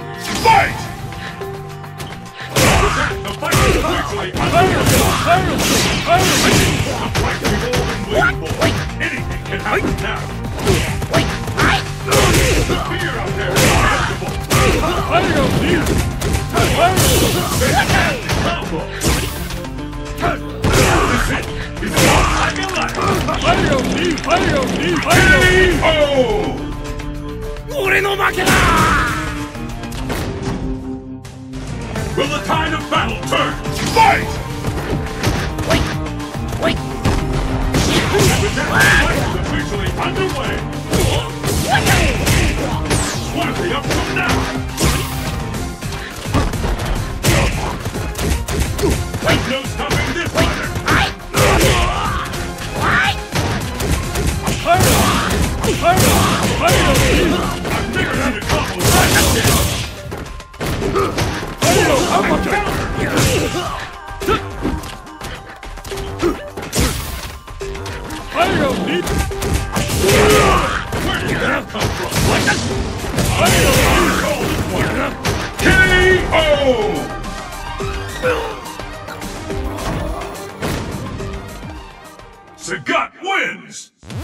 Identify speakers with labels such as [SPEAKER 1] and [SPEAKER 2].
[SPEAKER 1] Fight! The fight is virtually underway! The fight we've all been waiting for! Anything can happen now! The fear out there is unacceptable! Fantastic combo! This is not like a life! KO! Will the tide of battle turn? Fight! The fight is officially underway! What is the outcome now? There's no stopping this fighter! I've never had a combo like this! Where did that come from? KO! Sagat wins!